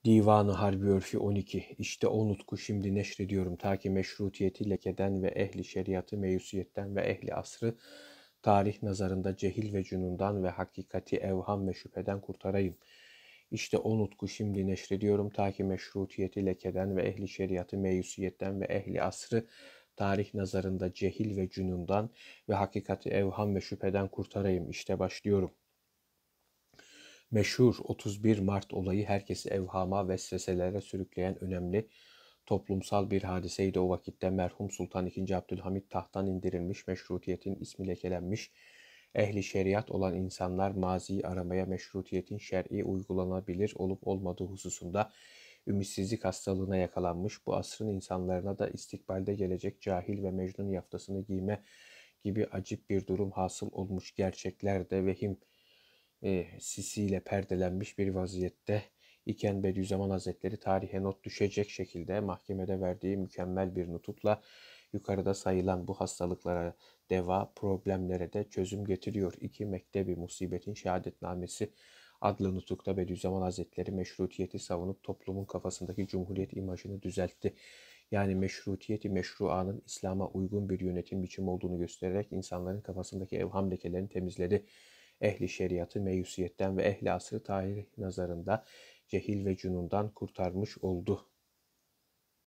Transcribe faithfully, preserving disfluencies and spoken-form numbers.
Divan-ı Harbi Örfi on iki. İşte o nutku şimdi neşrediyorum ta ki meşrutiyeti lekeden ve ehli şeriatı meyusiyetten ve ehli asrı tarih nazarında cehil ve cünundan ve hakikati evham ve şüpheden kurtarayım. İşte o nutku şimdi neşrediyorum ta ki meşrutiyeti lekeden ve ehli şeriatı meyusiyetten ve ehli asrı tarih nazarında cehil ve cünundan ve hakikati evham ve şüpheden kurtarayım. İşte başlıyorum. Meşhur otuz bir Mart olayı herkesi evhama, vesveselere sürükleyen önemli toplumsal bir hadiseydi. O vakitte merhum Sultan ikinci. Abdülhamit tahttan indirilmiş, meşrutiyetin ismi lekelenmiş, ehli şeriat olan insanlar maziyi aramaya, meşrutiyetin şer'i uygulanabilir olup olmadığı hususunda ümitsizlik hastalığına yakalanmış, bu asrın insanlarına da istikbalde gelecek cahil ve mecnun yaftasını giyme gibi acip bir durum hasıl olmuş, gerçekler de vehim e, sisiyle perdelenmiş bir vaziyette iken Bediüzzaman Hazretleri tarihe not düşecek şekilde mahkemede verdiği mükemmel bir nutukla yukarıda sayılan bu hastalıklara deva, problemlere de çözüm getiriyor. İki Mektebi Musibetin Şehadetnamesi adlı nutukta Bediüzzaman Hazretleri meşrutiyeti savunup toplumun kafasındaki cumhuriyet imajını düzeltti. Yani meşrutiyeti meşruanın İslam'a uygun bir yönetim biçimi olduğunu göstererek insanların kafasındaki evham lekelerini temizledi. Ehli şeriatı meyusiyetten ve ehli asrı tarih nazarında cehil ve cünundan kurtarmış oldu.